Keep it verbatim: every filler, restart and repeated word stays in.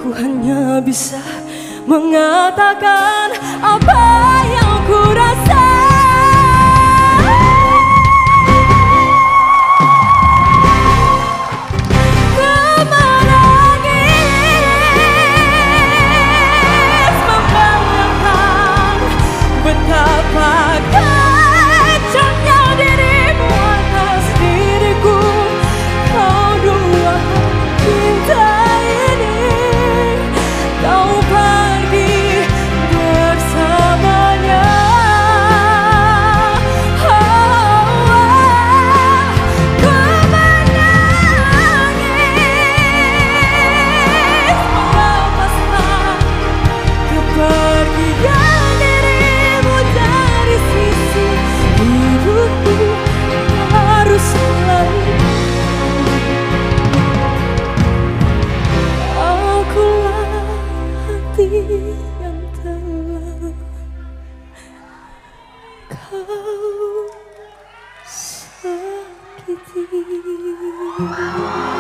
Aku hanya bisa mengatakan apa yang ku rasa. Betapa kacangnya dirimu atas diriku. Kau duakan cinta ini, kau pergi bersamanya. Oh, oh, ku menangis melepaskan kepergian dari sisi hidupku. Harus selalu akulah hati yang telah kau sakiti.